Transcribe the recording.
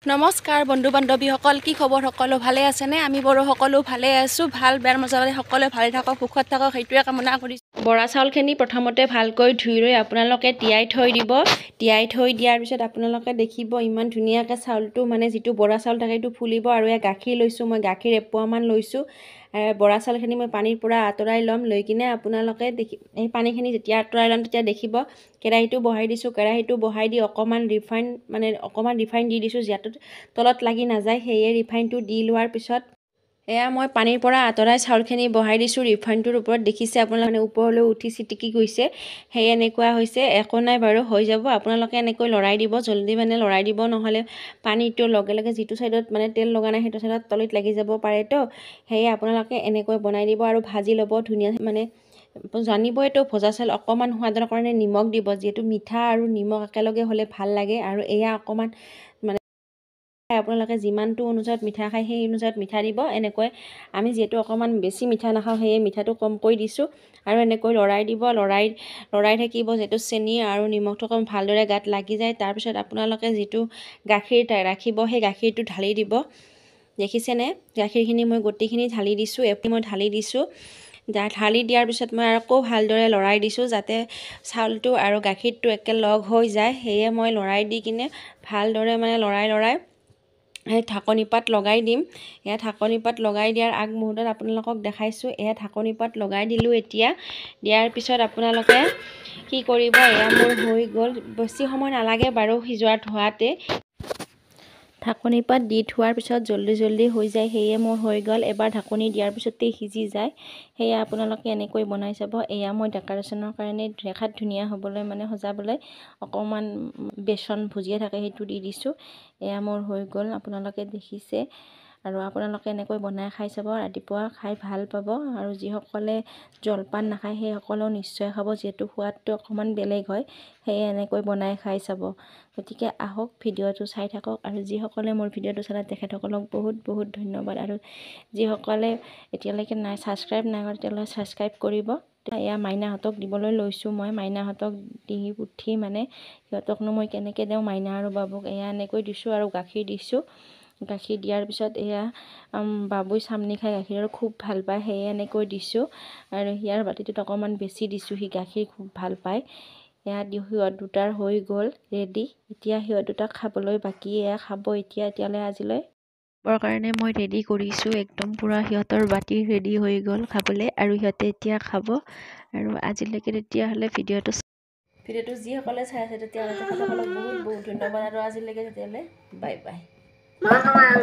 নমস্কাৰ বন্ধু বান্ধৱীসকল, কি খবৰ? সকলো ভালে আছেনে? আমি বাৰু সকলো ভালে আছোঁ। ভাল বেয়াৰ মাজতে সকলোৱে ভালে থাকক, সুখত থাকক, সেইটোৱে কামনা কৰিছোঁ। বৰা চাউলখিনি প্ৰথমতে ভালকৈ ধুই লৈ আপোনালোকে তিয়াই থৈ দিব। তিয়াই থৈ দিয়াৰ পিছত আপোনালোকে দেখিব ইমান ধুনীয়াকৈ চাউলটো যিটো বৰা চাউল থাকে সেইটো ফুলিব। আৰু গাখীৰ লৈছোঁ, মই গাখীৰ এপোৱামান লৈছোঁ। বৰা চাউলখিনি মই পানীৰ পৰা আঁতৰাই ল'ম। লৈ কিনে আপোনালোকে এই পানীখিনি যেতিয়া আঁতৰাই ল'ম তেতিয়া দেখিব কেৰাহীটো বহাই দিছোঁ। কেৰাহীটো বহাই দি অকণমান ৰিফাইন দি দিছোঁ, যিহেতু তলত লাগি নাযায়। সেয়ে ৰিফাইনটো দি লোৱাৰ পিছত মই পানীৰ পৰা আঁতৰাই চাউলখিনি বহাই দিছোঁ। ৰিফাইনটোৰ ওপৰত দেখিছে আপোনালোকে ওপৰলৈ উঠি চিটিকি গৈছে। সেয়ে এনেকুৱা হৈছে, একো নাই বাৰু, হৈ যাব। আপোনালোকে এনেকৈ লৰাই দিব, জল্দি লৰাই দিব, নহ'লে পানীটো লগে লগে যিটো ছাইডত তেল লগা নাই সেইটো ছাইডত তলিত লাগি যাব পাৰে। তো সেয়ে আপোনালোকে এনেকৈ বনাই দিব আৰু ভাজি ল'ব ধুনীয়া। জানিবইতো ভজা চাউল অকণমান সোৱাদৰ কাৰণে নিমখ দিব, যিহেতু মিঠা আৰু নিমখ একেলগে হ'লে ভাল লাগে। আৰু অকণমান আপোনালোকে যিমানটো অনুযায়ী মিঠা খায় সেই অনুযায়ী মিঠা দিব। এনেকৈ আমি যিহেতু অকণমান বেছি মিঠা নাখাওঁ, সেয়ে মিঠাটো কমকৈ দিছোঁ। আৰু এনেকৈ লৰাই দিব, লৰাই থাকিব, যিহেতু চেনি আৰু নিমখটো অকণ ভালদৰে গাত লাগি যায়। তাৰপিছত আপোনালোকে যিটো গাখীৰ ৰাখিব সেই গাখীৰটো ঢালি দিব। দেখিছেনে? গাখীৰখিনি মই গোটেইখিনি ঢালি দিছোঁ। মই ঢালি দিছোঁ। ঢালি দিয়াৰ পিছত মই আকৌ ভালদৰে লৰাই দিছোঁ, যাতে চাউলটো আৰু গাখীৰটো একেলগ হৈ যায়। সেয়ে মই লৰাই দি কিনে ভালদৰে লৰাই ঢাকনি পাত লগাই দিম। ঢাকনি পাত লগাই দিয়াৰ আগমুহূৰ্তত আপোনালোকক দেখাইছোঁ। ঢাকনি পাত লগাই দিলোঁ। এতিয়া দিয়াৰ পিছত আপোনালোকে কি কৰিব, মোৰ হৈ গ'ল। বেছি সময় নালাগে বাৰু সিজোৱাত হোৱাতে। ঢাকনি পাত দি থোৱাৰ পিছত জল্দি হৈ যায়। সেয়ে মোৰ হৈ গ'ল। এবাৰ ঢাকনি দিয়াৰ পিছতেই সিজি যায়। সেয়ে আপোনালোকে এনেকৈ বনাই চাব। মই ডেক'ৰেশ্যনৰ কাৰণে দেখাত ধুনীয়া হ'বলৈ সজাবলৈ অকণমান বেচন ভুজিয়া থাকে সেইটো দি দিছোঁ। মোৰ হৈ গ'ল, আপোনালোকে দেখিছে। আৰু আপোনালোকে এনেকৈ বনাই খাই চাব। ৰাতিপুৱা খাই ভাল পাব। আৰু যিসকলে জলপান নাখায় সেইসকলেও নিশ্চয় খাব, যিহেতু সোৱাদটো অকণমান বেলেগ হয়। সেয়ে এনেকৈ বনাই খাই চাব। গতিকে আহক, ভিডিঅ'টো চাই থাকক। আৰু যিসকলে মোৰ ভিডিঅ'টো চালে তেখেতসকলক বহুত ধন্যবাদ। আৰু যিসকলে এতিয়ালৈকে ছাবস্ক্ৰাইব নাই কৰে তেওঁলোকে ছাবস্ক্ৰাইব কৰিব। মাইনাহঁতক দিবলৈ লৈছোঁ। মই মাইনাহঁতক দি উঠি সিহঁতকনো মই কেনেকৈ দিওঁ, মাইনা আৰু বাবুক এনেকৈ দিছোঁ। আৰু গাখীৰ দিছোঁ। গাখীৰ দিয়াৰ পিছত বাবুই চামনি খাই গাখীৰ খুব ভাল পায়, সেয়ে এনেকৈ দিছোঁ। আৰু ইয়াৰ বাতিটোত অকণমান বেছি দিছোঁ, সি গাখীৰ খুব ভাল পায়। সিহঁত দুটাৰ হৈ গ'ল ৰেডি। এতিয়া সিহঁত দুটাক খাবলৈ বাকী, খাব এতিয়ালৈ আজিলৈ কাৰণে মই ৰেডি কৰিছোঁ। একদম পূৰা সিহঁতৰ বাতি ৰেডি হৈ গ'ল খাবলৈ, আৰু সিহঁতে এতিয়া খাব। আৰু আজিলৈকে তেতিয়াহ'লে ভিডিঅ'টো যিসকলে চাই আছে তেতিয়াহ'লে তেখেতসকলক বহুত ধন্যবাদ। আৰু আজিলৈকে তেতিয়াহ'লে বাই বাই।